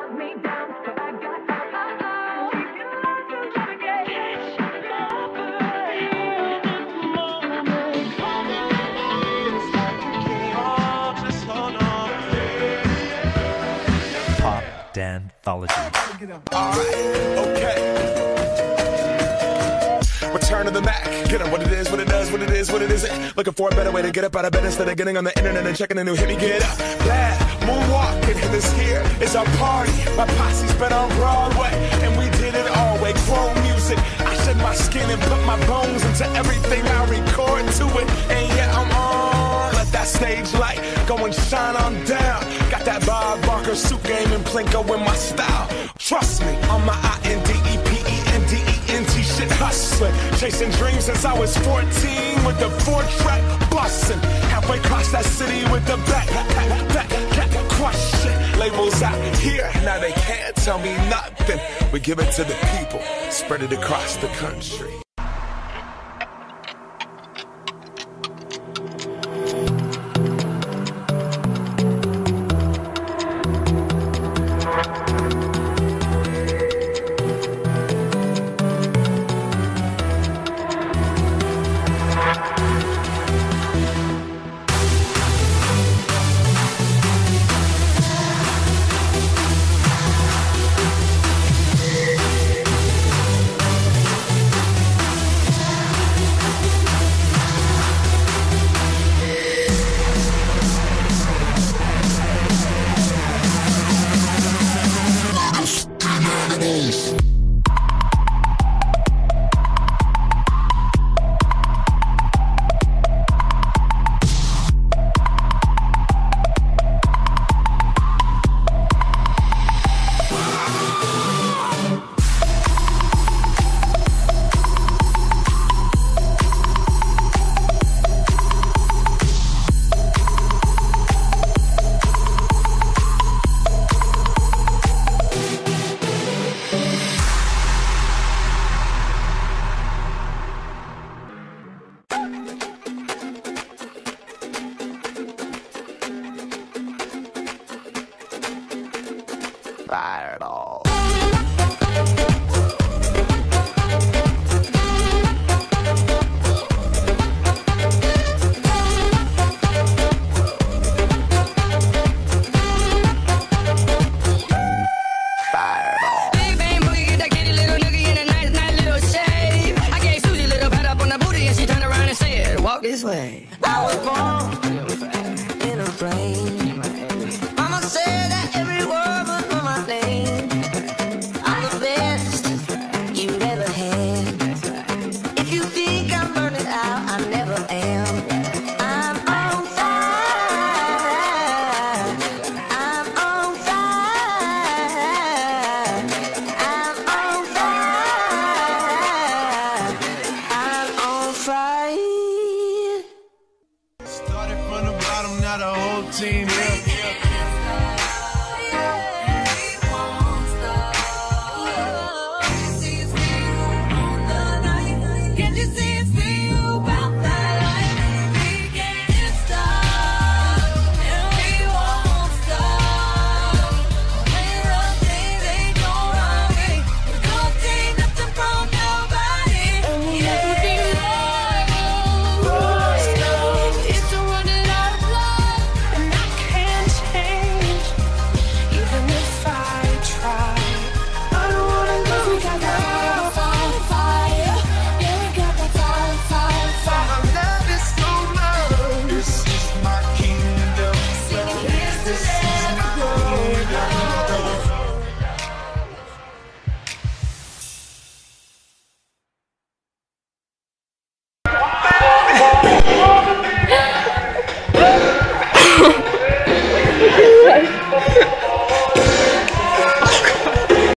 Danthology. Alright, okay. Return to the Mac. Get on what it is, what it does, what it is, what it isn't. Looking for a better way to get up out of bed instead of getting on the internet and checking a new hit. Me get up. Glad moonwalking, and this here is our party. My posse's been on Broadway, and we did it all way. Grown music. I shed my skin and put my bones into everything I record to it. And yeah, I'm on. Let that stage light go and shine on down. Got that Bob Barker suit game and Plinko in my style. Trust me, on my INDEPENDENT shit hustling. Chasing dreams since I was 14 with the 4-track bustin'. Halfway across that city with the back crush shit. Labels out here, now they can't tell me nothing. We give it to the people, spread it across the country. Fireball. Big bang boogie, get that kitty little noogie in a nice little shave. I gave Susie a little pat up on the booty and she turned around and said, walk this way. I was born